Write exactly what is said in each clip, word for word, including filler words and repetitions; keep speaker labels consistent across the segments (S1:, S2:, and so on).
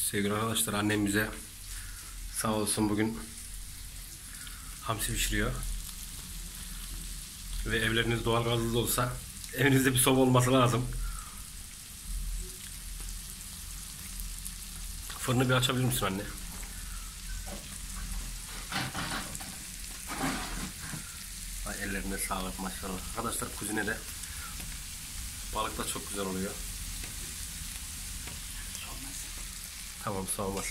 S1: Sevgili arkadaşlar, annem bize sağ olsun bugün hamsi pişiriyor. Ve evleriniz doğalgazlı olsa evinizde bir soba olması lazım. Fırını bir açabilir misin anne? Ay, ellerine sağlık maşallah. Arkadaşlar, kuzinede balık da çok güzel oluyor. Tamam, soğumaz.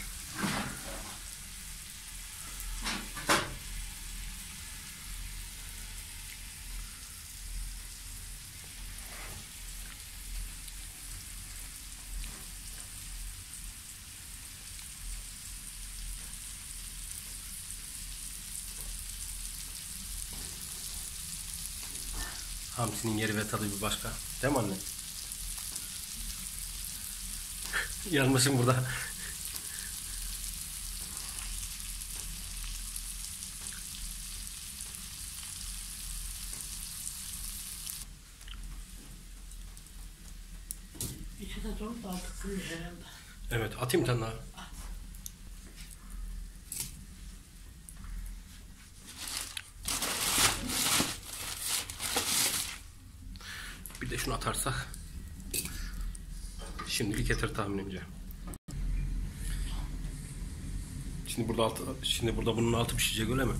S1: Hamsinin yeri ve tadı bir başka. Değil mi anne? Yanmışım burada.
S2: İçi de dolu da artık sığıyor herhalde.
S1: Evet, atayım bir tane daha.
S2: At.
S1: Bir de şunu atarsak şimdilik yeter tahminimce. Şimdi burada altı, şimdi burada bunun altı pişecek, öyle mi?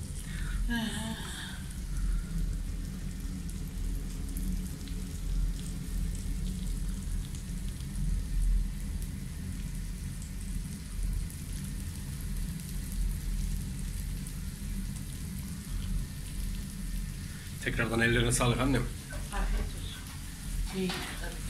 S1: Tekrardan ellerine sağlık annem.
S2: Afiyet olsun. İyi.